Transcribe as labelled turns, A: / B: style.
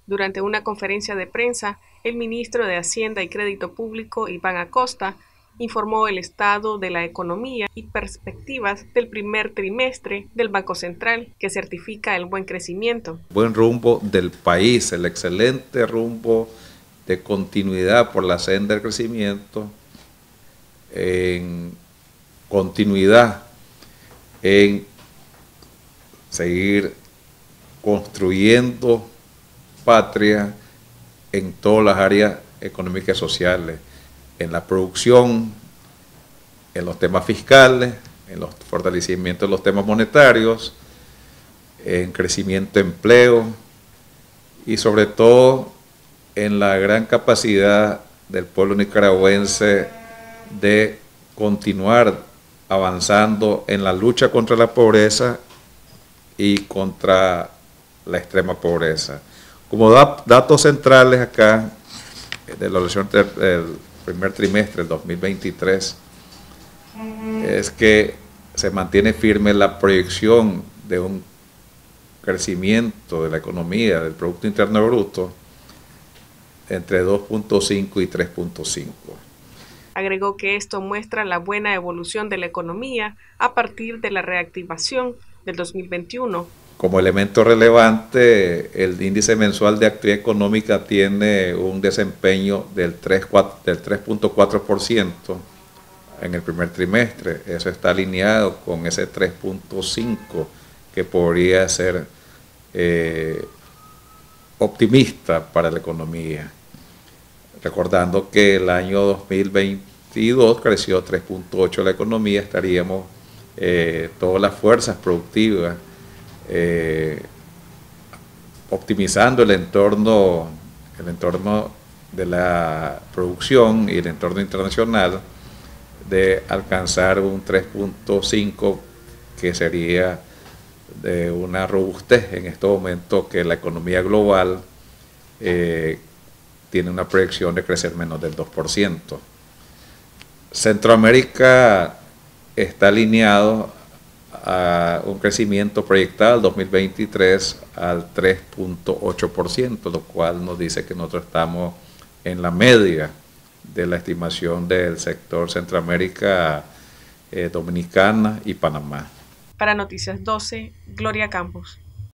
A: Durante una conferencia de prensa, el ministro de Hacienda y Crédito Público, Iván Acosta, informó el estado de la economía y perspectivas del primer trimestre del Banco Central, que certifica el buen crecimiento.
B: Buen rumbo del país, el excelente rumbo de continuidad por la senda del crecimiento, en continuidad en seguir construyendo patria en todas las áreas económicas y sociales, en la producción, en los temas fiscales, en los fortalecimientos de los temas monetarios, en crecimiento de empleo y sobre todo en la gran capacidad del pueblo nicaragüense de continuar avanzando en la lucha contra la pobreza y contra la extrema pobreza. Como datos centrales acá de la evaluación del primer trimestre del 2023 es que se mantiene firme la proyección de un crecimiento de la economía, del Producto Interno Bruto, entre 2.5 y 3.5.
A: Agregó que esto muestra la buena evolución de la economía a partir de la reactivación del 2021.
B: Como elemento relevante, el índice mensual de actividad económica tiene un desempeño del 3.4% en el primer trimestre. Eso está alineado con ese 3.5% que podría ser optimista para la economía. Recordando que el año 2022 creció 3.8% la economía, estaríamos todas las fuerzas productivas optimizando el entorno de la producción y el entorno internacional, de alcanzar un 3.5 que sería de una robustez en este momento que la economía global tiene una proyección de crecer menos del 2%. Centroamérica está alineado a un crecimiento proyectado al 2023 al 3.8%, lo cual nos dice que nosotros estamos en la media de la estimación del sector Centroamérica, Dominicana y Panamá.
A: Para Noticias 12, Gloria Campos.